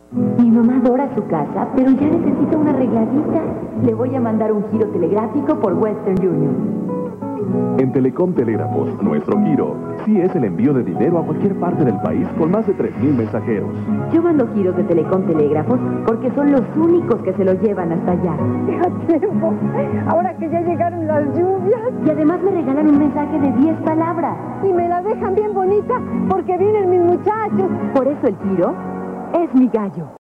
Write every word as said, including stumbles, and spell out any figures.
Mi mamá adora su casa, pero ya necesita una arregladita. Le voy a mandar un giro telegráfico por Western Union. En Telecom Telégrafos, nuestro giro sí es el envío de dinero a cualquier parte del país con más de tres mil mensajeros. Yo mando giros de Telecom Telégrafos porque son los únicos que se lo llevan hasta allá. ¡A tiempo! Ahora que ya llegaron las lluvias. Y además me regalan un mensaje de diez palabras. Y me la dejan bien bonita porque vienen mis muchachos. Por eso el giro es mi gallo.